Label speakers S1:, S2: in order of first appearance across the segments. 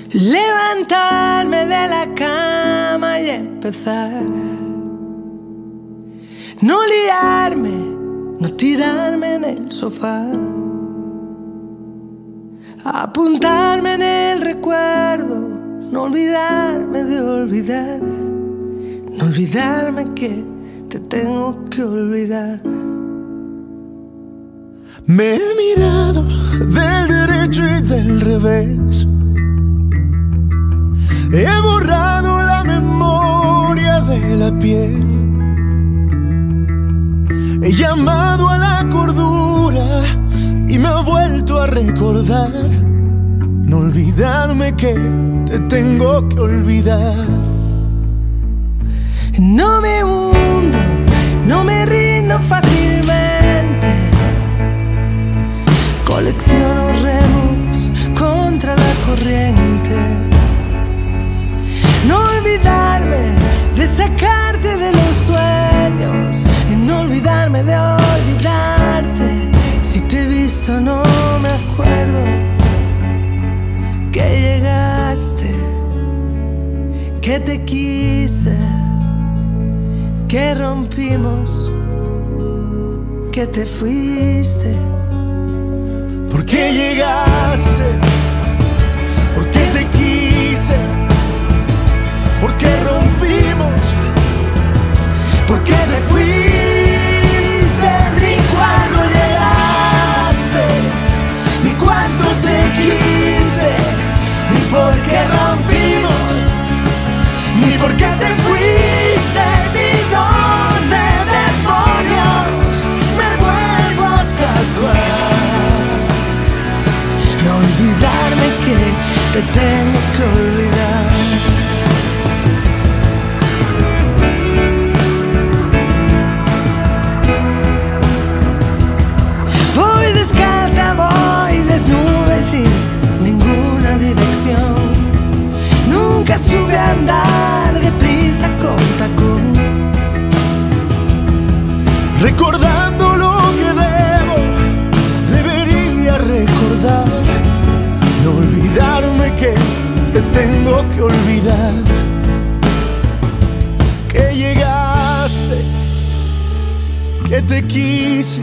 S1: levantarme de la cama y empezar. No liarme, no tirarme en el sofá. Apuntarme en el recuerdo, no olvidarme de olvidar. No olvidarme que te tengo que olvidar.
S2: Me he mirado del derecho y del revés. He borrado la memoria de la piel. He llamado a la cordura y me ha vuelto a recordar. No olvidarme que te tengo que olvidar.
S1: No me hundo, no me rindo fácilmente. Colecciono remos contra la corriente. No olvidarme de sacarte de los sueños y no olvidarme de olvidarte. Si te he visto no me acuerdo que llegaste, que te quise, que rompimos, que te fuiste.
S2: ¿Por qué llegaste? ¿Por qué te quise? ¿Por qué rompimos? ¿Por qué te fuiste? Ni cuando llegaste, ni cuánto te quise, ni por qué rompimos, ni por qué te fuiste, ni dónde demonios me vuelvo a tatuar.
S1: No olvidarme que te tengo que olvidar. Voy descalza, voy desnuda y sin ninguna dirección. Nunca supe andar deprisa con tacón.
S2: Recordando lo que debo, debería recordar. No olvidarme que te tengo que olvidar. Que llegaste, que te quise,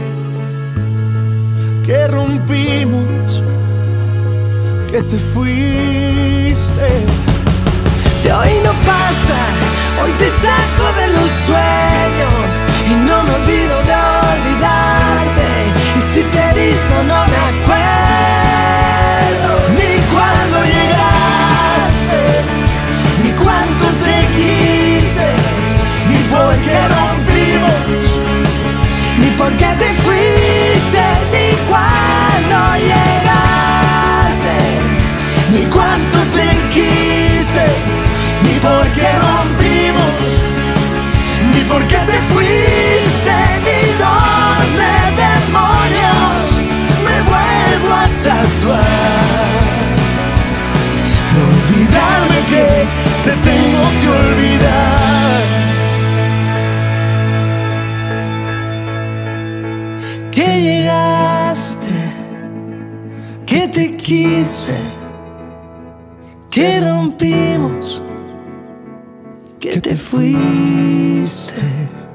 S2: que rompimos, que te fuiste.
S1: De hoy no pasa, hoy te saco de los sueños y no me olvido de olvidarte. Y si te he visto no me acuerdo
S2: Ni cuando llegaste, ni cuánto te quise, ni por qué rompimos,
S1: ni por qué te fuiste, ni cuando llegaste,
S2: ni cuánto te quise, ni por qué rompimos, ni por qué te fuiste, ni dónde demonios me vuelvo a tatuar. No olvidarme que te tengo que olvidar.
S1: que llegaste, que te quise, que rompimos, que te fuiste.